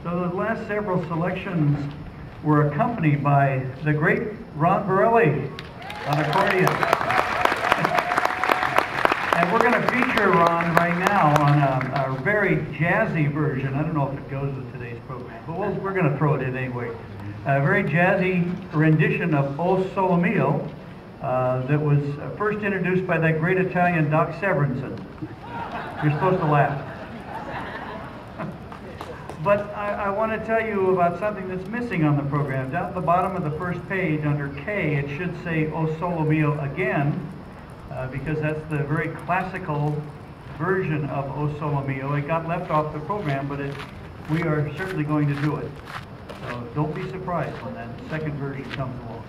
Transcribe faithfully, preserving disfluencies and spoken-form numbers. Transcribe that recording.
So the last several selections were accompanied by the great Ron Borelli on accordion. And we're going to feature Ron right now on a, a very jazzy version. I don't know if it goes with today's program, but we'll, we're going to throw it in anyway. A very jazzy rendition of O Sole Mio uh, that was first introduced by that great Italian Doc Severinsen. You're supposed to laugh. But I, I want to tell you about something that's missing on the program. Down at the bottom of the first page, under K, it should say O Sole Mio again, uh, because that's the very classical version of O Sole Mio. It got left off the program, but it, we are certainly going to do it. So don't be surprised when that second version comes along.